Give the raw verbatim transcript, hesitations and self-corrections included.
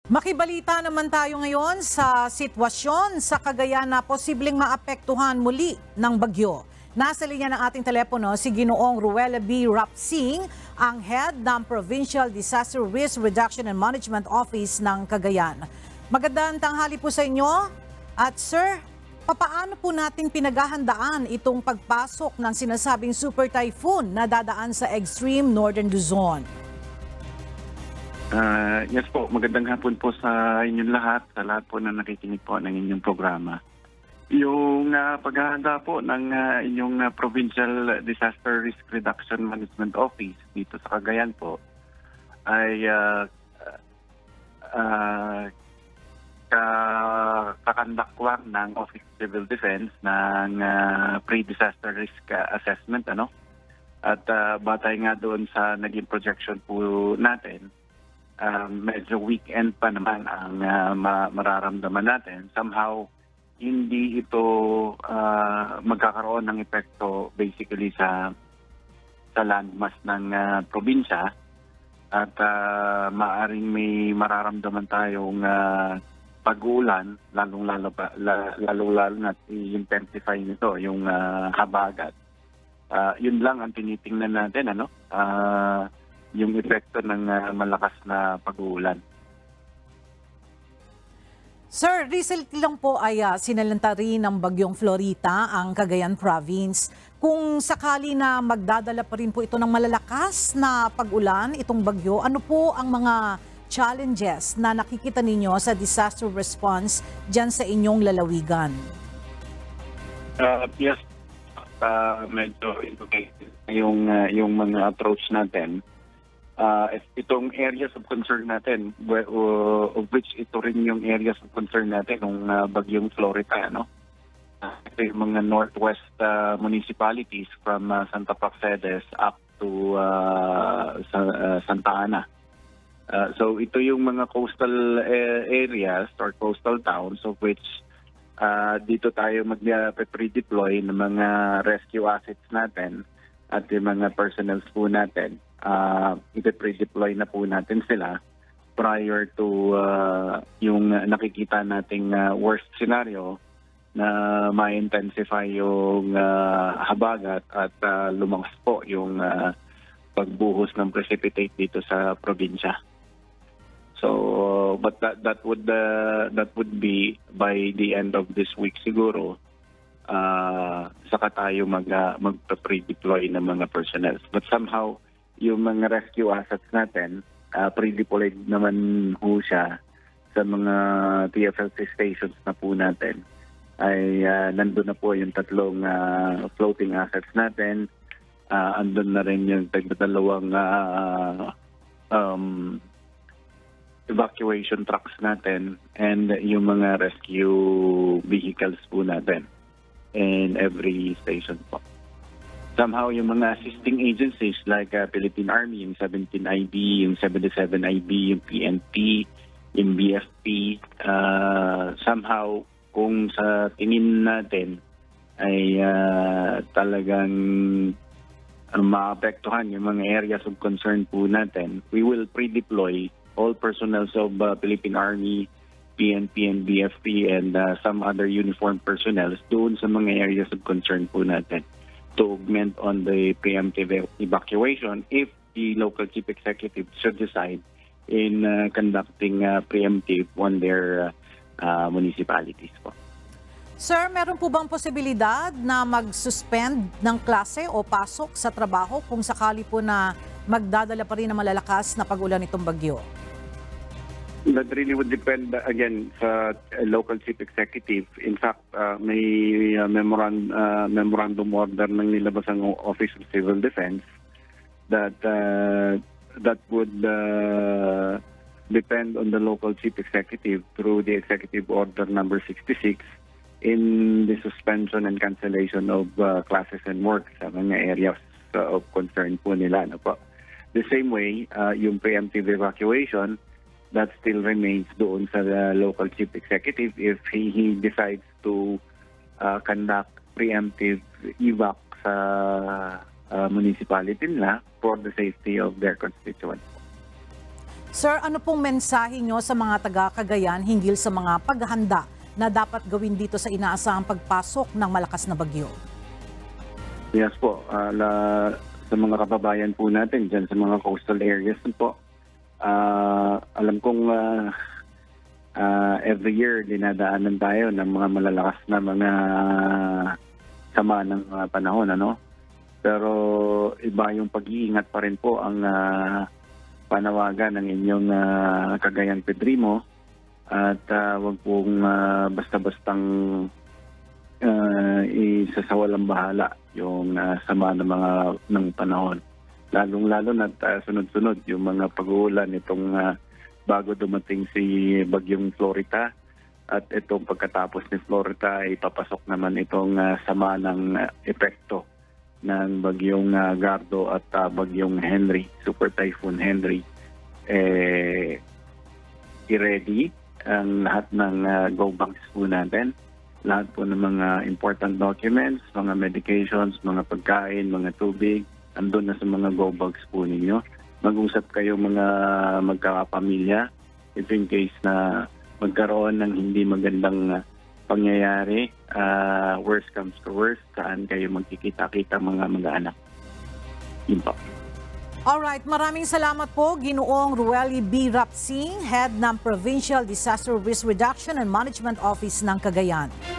Makibalita naman tayo ngayon sa sitwasyon sa Cagayan na posibleng maapektuhan muli ng bagyo. Nasa linya ng ating telepono si Ginoong Ruela B. Rapsing, ang head ng Provincial Disaster Risk Reduction and Management Office ng Cagayan. Magandang tanghali po sa inyo. At sir, papaano po natin pinaghahandaan itong pagpasok ng sinasabing super typhoon na dadaan sa extreme northern Luzon? Uh, yes po, magandang hapon po sa inyong lahat, sa lahat po na nakikinig po ng inyong programa. Yung uh, paghahanda po ng uh, inyong uh, Provincial Disaster Risk Reduction Management Office dito sa Cagayan po ay uh, uh, kakandakwan ng Office of Civil Defense ng uh, pre-disaster risk uh, assessment. ano At uh, batay nga doon sa naging projection po natin, Uh, medyo weekend pa naman ang uh, ma mararamdaman natin. Somehow, hindi ito uh, magkakaroon ng epekto basically sa sa landmass ng uh, probinsya. At uh, maaring may mararamdaman tayong uh, pag-uulan, lalong-lalo la, lalong-lalo na i-intensify nito, yung uh, habagat. Uh, yun lang ang tinitingnan natin, ano? Uh, yung epekto ng uh, malakas na pag-uulan. Sir, recently lang po ay uh, sinalanta rin ng bagyong Florita ang Cagayan Province. Kung sakali na magdadala pa rin po ito ng malalakas na pag-ulan, itong bagyo, ano po ang mga challenges na nakikita ninyo sa disaster response dyan sa inyong lalawigan? Uh, yes, uh, medyo yung, uh, yung mga approach natin. Uh, itong areas of concern natin, uh, of which ito rin yung areas of concern natin ng uh, bagyong Florita, no? Uh, ito yung mga northwest uh, municipalities from uh, Santa Praxedes up to uh, sa, uh, Santa Ana. Uh, so ito yung mga coastal uh, areas or coastal towns of which uh, dito tayo mag-pre-deploy ng mga rescue assets natin at yung mga personnel po natin. Uh, i-pre-deploy na po natin sila prior to uh, yung nakikita nating uh, worst scenario na ma-intensify yung uh, habagat at uh, lumakas po yung uh, pagbuhos ng precipitate dito sa probinsya. So, but that that would uh, that would be by the end of this week siguro. Uh, saka tayo mag uh, mag-pre-deploy ng mga personnel. But somehow yung mga rescue assets natin, uh, pre-deployed naman po siya sa mga T F L C stations na po natin. Ay uh, nandun na po yung tatlong uh, floating assets natin. Uh, andun na rin yung tagdadalawang uh, um, evacuation trucks natin and yung mga rescue vehicles po natin in every station po. Somehow, yung mga assisting agencies like uh, Philippine Army, yung seventeen I B, yung seventy-seven I B, yung P N P, yung B F P, uh, somehow, kung sa tingin natin ay uh, talagang uh, maapektuhan yung mga areas of concern po natin, we will pre-deploy all personnel of uh, Philippine Army, P N P and B F P and uh, some other uniformed personnel doon sa mga areas of concern po natin to augment on the preemptive evacuation if the local chief executive should decide in uh, conducting uh, preemptive on their uh, uh, municipalities po. Sir, meron po bang posibilidad na mag-suspend ng klase o pasok sa trabaho kung sakali po na magdadala pa rin ng malalakas na pag-ulan itong bagyo? That really would depend again sa local chief executive. In fact, uh, may uh, memorandum, uh, memorandum order ng nilabas ang Office of Civil Defense that uh, that would uh, depend on the local chief executive through the executive order number sixty-six in the suspension and cancellation of uh, classes and work sa mga areas uh, of concern po nila. No po? The same way, uh, yung preemptive evacuation, that still remains doon sa uh, local chief executive if he, he decides to uh, conduct preemptive evac sa uh, municipality nila for the safety of their constituents. Sir, ano pong mensahe nyo sa mga taga-Cagayan hinggil sa mga paghahanda na dapat gawin dito sa inaasahang pagpasok ng malakas na bagyo? Yes po, ah, la- sa mga kababayan po natin dyan sa mga coastal areas po, ah, alam kong ah, ah, every year dinadaanan tayo ng mga malalakas na mga sama ng mga panahon, ano? Pero iba yung pag-iingat pa rin po ang ah, panawagan ng inyong uh, Cagayan Pedrimo at uh, wag pong uh, basta-bastang uh, isasawalang bahala yung uh, sama ng mga ng panahon. Lalong-lalo na uh, sunod-sunod yung mga pag-uulan itong uh, bago dumating si Bagyong Florita at itong pagkatapos ni Florita ay papasok naman itong uh, sama ng uh, epekto ng Bagyong uh, Gardo at uh, Bagyong Henry, Super Typhoon Henry. Eh, i-ready ang lahat ng uh, go banks po natin. Lahat po ng mga important documents, mga medications, mga pagkain, mga tubig, andun na sa mga go bags po ninyo. Mag-usap kayo mga magkakapamilya if in case na magkaroon ng hindi magandang uh, pangyayari, uh, worst comes to worst, saan kayo magkikita-kita mga mga anak. Yun po. Alright, maraming salamat po, Ginoong Ruely B. Rapsing, Head ng Provincial Disaster Risk Reduction and Management Office ng Cagayan.